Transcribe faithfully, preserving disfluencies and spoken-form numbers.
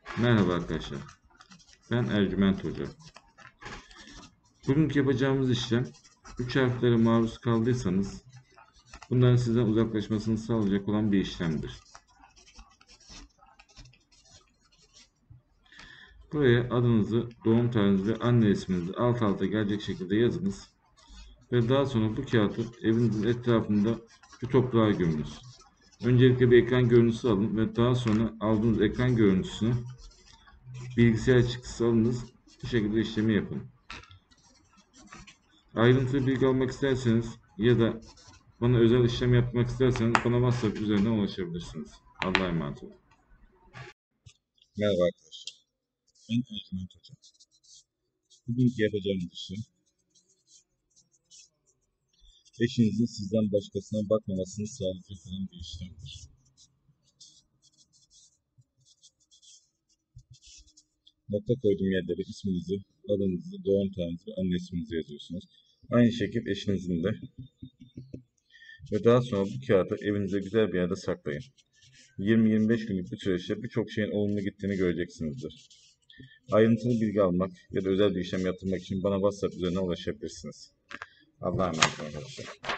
Merhaba arkadaşlar. Ben Ercüment Hoca. Bugünkü yapacağımız işlem üç harflere maruz kaldıysanız bunların sizden uzaklaşmasını sağlayacak olan bir işlemdir. Buraya adınızı, doğum tarihinizi ve anne isminizi alt alta gelecek şekilde yazınız. Ve daha sonra bu kağıdı evinizin etrafında bir toprağa gömünüz. Öncelikle bir ekran görüntüsü alın ve daha sonra aldığınız ekran görüntüsünü bilgisayar çıktısı alınız. Bu şekilde işlemi yapın. Ayrıntılı bilgi almak isterseniz ya da bana özel işlem yapmak isterseniz bana WhatsApp üzerinden ulaşabilirsiniz. Allah'a emanet olun. Merhaba arkadaşlar. Ben Ercüment Hoca. Bugünkü yapacağımız işlem eşinizin sizden başkasına bakmamasını sağlayacak olan bir işlemdir. Nokta koyduğum yerlere isminizi, adınızı, doğum tarihinizi, anne isminizi yazıyorsunuz. Aynı şekilde eşinizin de. Ve daha sonra bu kağıdı evinizde güzel bir yerde saklayın. yirmi yirmi beş günlük bir süreçte birçok şeyin olumlu gittiğini göreceksinizdir. Ayrıntılı bilgi almak ya da özel bir işlem yaptırmak için bana WhatsApp üzerinden ulaşabilirsiniz. Allah'a emanet olun arkadaşlar.